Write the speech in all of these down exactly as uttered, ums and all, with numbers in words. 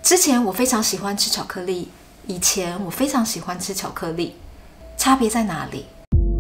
之前我非常喜欢吃巧克力，以前我非常喜欢吃巧克力，差别在哪里？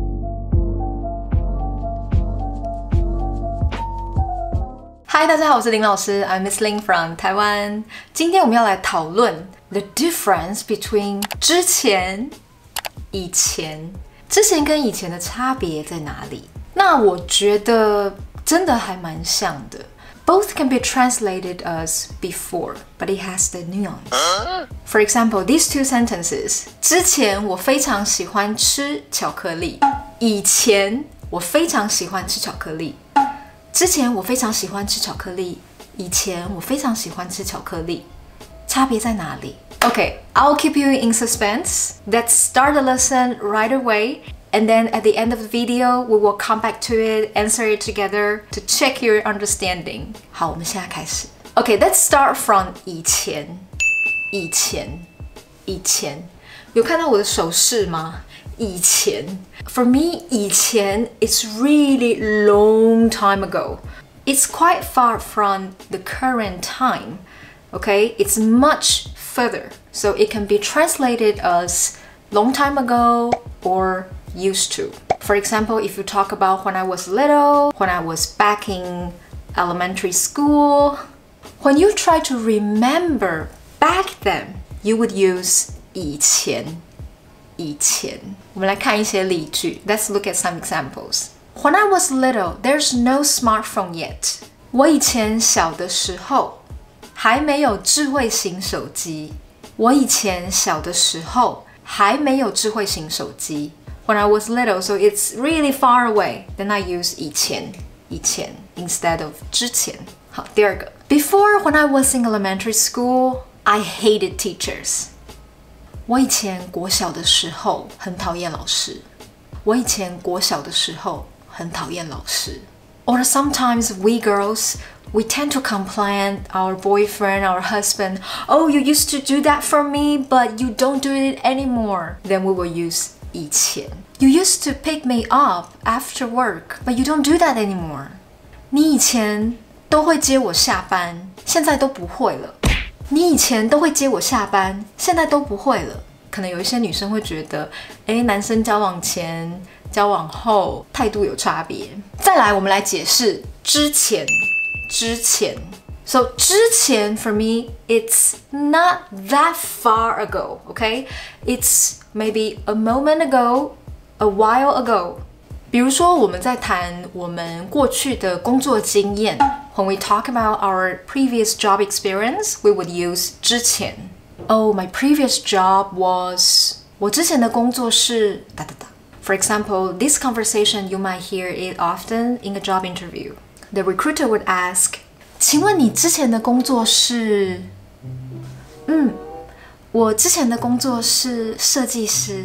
嗨，大家好，我是林老师 ，I'm Miss Lin from Taiwan。今天我们要来讨论 the difference between 之前、以前，之前跟以前的差别在哪里？那我觉得真的还蛮像的。Both can be translated as before, but it has the nuance. For example, these two sentences. 之前我非常喜欢吃巧克力，以前我非常喜欢吃巧克力。之前我非常喜欢吃巧克力，以前我非常喜欢吃巧克力，差别在哪里？ Okay, I'll keep you in suspense. Let's start the lesson right away, and then at the end of the video, we will come back to it, answer it together to check your understanding. 好，我们现在开始。Okay, let's start from 以前，以前，以前，有看到我的手势吗？以前 For me, 以前 it's really long time ago. It's quite far from the current time. Okay, it's much further. So it can be translated as long time ago or used to. For example, if you talk about when I was little, when I was back in elementary school, when you try to remember back then, you would use 以前。以前，我们来看一些例句。Let's look at some examples. When I was little, there's no smartphone yet. 我以前小的时候还没有智慧型手机。我以前小的时候还没有智慧型手机。When I was little, so it's really far away. Then I use 以前，以前 instead of 之前。好，第二个。Before, when I was in elementary school, I hated teachers. 我以前国小的时候很讨厌老师。我以前国小的时候很讨厌老师。Or sometimes we girls, we tend to complain our boyfriend, our husband, oh, you used to do that for me, but you don't do it anymore. Then we will use 以前。You used to pick me up after work, but you don't do that anymore. 你以前都会接我下班，现在都不会了。你以前都会接我下班，现在都不会了。可能有一些女生会觉得，诶，男生交往前、交往后态度有差别。再来，我们来解释之前，之前。So 之前 for me, it's not that far ago, okay? It's maybe a moment ago, a while ago. 比如说，我们在谈我们过去的工作经验。When we talk about our previous job experience, we would use 之前。Oh, my previous job was 我之前的工作是哒哒哒。For example, this conversation you might hear it often in a job interview. The recruiter would ask, 请问你之前的工作是？嗯，我之前的工作是设计师。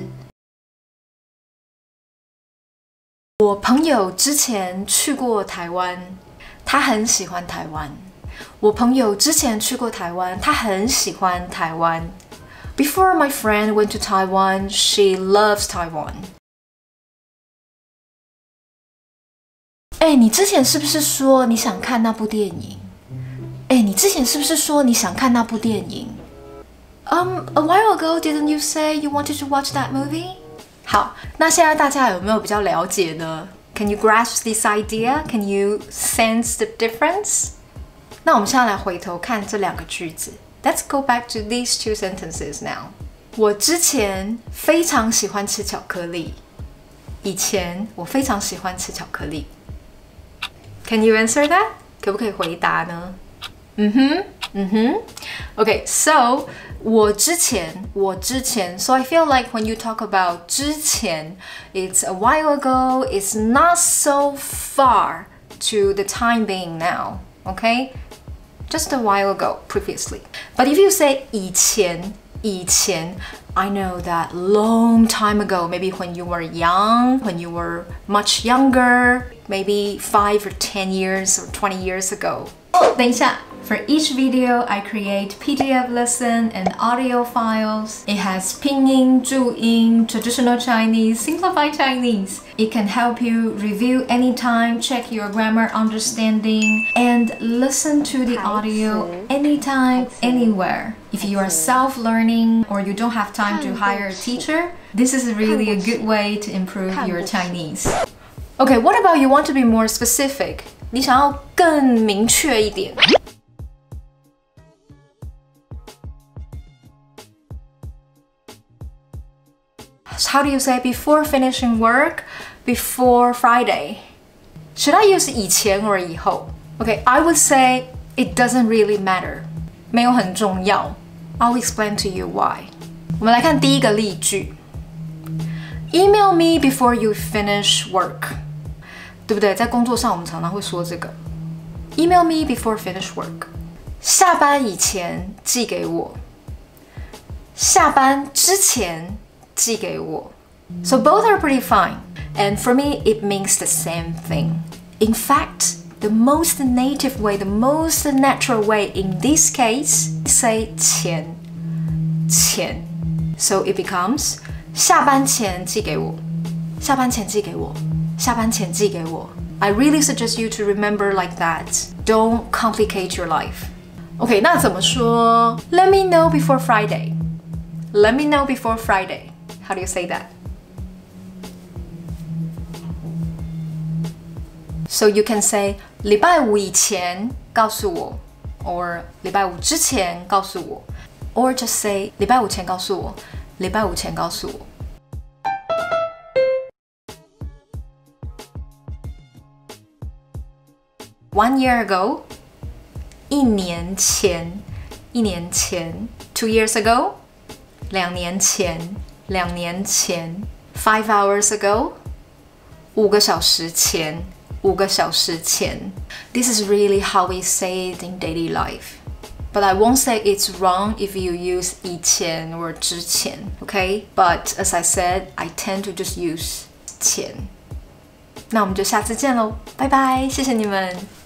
我朋友之前去过台湾。他很喜欢台湾。我朋友之前去过台湾，他很喜欢台湾。Before my friend went to Taiwan, she loves Taiwan. 哎，你之前是不是说你想看那部电影？哎，你之前是不是说你想看那部电影？ Um, a while ago, didn't you say you wanted to watch that movie? 好，那现在大家有没有比较了解呢？Can you grasp this idea? Can you sense the difference? 那我们现在来回头看这两个句子。Let's go back to these two sentences now. 我之前非常喜欢吃巧克力。以前我非常喜欢吃巧克力。Can you answer that? 可不可以回答呢？嗯哼，嗯哼。Okay, so 我之前，我之前 So I feel like when you talk about 之前 it's a while ago, it's not so far to the time being now, okay? Just a while ago, previously. But if you say 以前，以前 I know that long time ago, maybe when you were young, when you were much younger, maybe five or ten years or twenty years ago. 哦，等一下 For each video, I create P D F lesson and audio files. It has pinyin, 注音, traditional Chinese, simplified Chinese. It can help you review anytime, check your grammar understanding, and listen to the audio anytime, anywhere. If you are self-learning or you don't have time to hire a teacher, this is really a good way to improve your Chinese. Okay, what about you want to be more specific? 你想要更明确一点。How do you say before finishing work? Before Friday? Should I use 以前 or 以后? Okay, I would say it doesn't really matter. 没有很重要. I'll explain to you why. 我们来看第一个例句。Email me before you finish work. 对不对？在工作上我们常常会说这个。Email me before finish work. 下班以前寄给我。下班之前寄给我。So both are pretty fine. And for me, it means the same thing. In fact, the most native way, the most natural way in this case, say 前前 So it becomes 下班前寄给我下班前寄给我下班前寄给我 I really suggest you to remember like that. Don't complicate your life. Okay, 那怎么说 Let me know before Friday. Let me know before Friday. How do you say that? So you can say 礼拜五以前告诉我 or 礼拜五之前告诉我 or just say 礼拜五前告诉我礼拜五前告诉我 One year ago 一年前一年前 Two years ago 两年前两年前 Five hours ago 五个小时前五个小时前 This is really how we say it in daily life. But I won't say it's wrong if you use 以前 or 之前 okay? But as I said, I tend to just use 前 那我们就下次见咯拜拜谢谢你们